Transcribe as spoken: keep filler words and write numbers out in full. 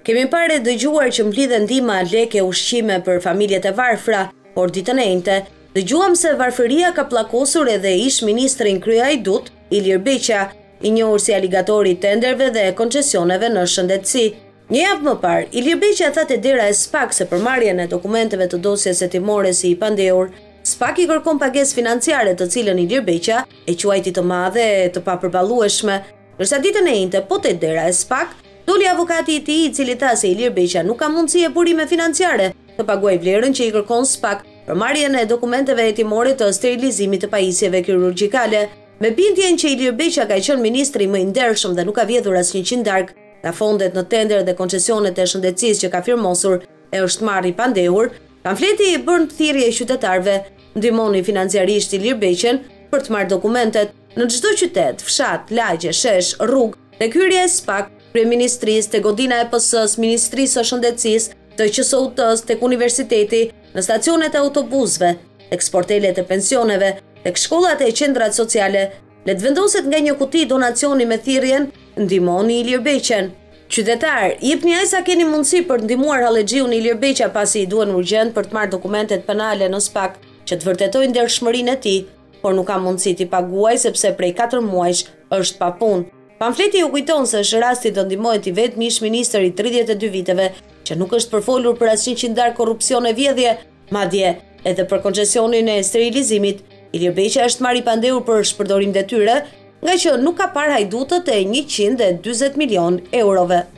Kemi parë dëgjuar që mblidhen ndihma leke ushqime për familjet e varfra, por ditën e njëjtë dëgjuam se varfëria ka pllakosur edhe ish ministrin kryeajdut Ilir Beqa, i njohur si aligatori i tenderve dhe koncesioneve në shëndetësi. Një javë më parë, Ilir Beqa tha te dera e SPAK se për marrjen e dokumenteve të dosjes hetimore si i pandehur, SPAK i kërkon pagesë financiare të cilën Ilir Beqa e quajti të madhe e të papërballueshme, ndërsa ditën e njëjtë po te dera e SPAK doli avokati i tij i cili tha se Ilir Beqa nuk ka mundësi e burime financiare të paguajë vlerën që i kërkon SPAK për marrjen e dokumenteve hetimore të sterilizimit të pajisjeve kirurgjikale, me bindjen që Ilir Beqa ka qenë ministri më i ndershëm dhe nuk ka vjedhur asnjë qindark nga fondet në tender dhe koncesionet e shëndetësisë që ka firmosur e është marrë i pandehur. Pamfleti i bën thirrje qytetarëve, ndihmoni financiarisht Ilir Beqën për të marrë dokumentet në çdo qytet, fshat, lagje, shesh, rrugë, tek hyrja e SPAK, Kryeministrisë, tek godina e P S-s, Ministrisë së Shëndetësisë, të Q S U T-s, tek universiteti, në stacionet e autobusëve, tek sportelet e pensioneve, tek shkollat e qendrat sociale, le të vendoset nga një kuti donacioni me thirrjen ndihmoni Ilir Beqën. Qytetar, jepni aq sa keni mundësi për të ndihmuar Hallexhiun Ilir Beqa pasi i duhen urgjent për të marrë dokumentet penale në SPAK që të vërtetojnë ndershmërinë e tij, por nuk ka mundësi t'i paguajë sepse prej katër muajsh është pa punë. Pamfleti u kujton se është rasti të ndihmohet i vetmi ish ministër i tridhjetë e dy viteve që nuk është përfolur për asnjë qindar korrupsion e vjedhje, madje edhe për koncesionin e sterilizimit. Ilir Beqa është marrë i pandehur për shpërdorim detyre, nga që nuk ka parë hajdutët e njëqind e dyzet milion eurove.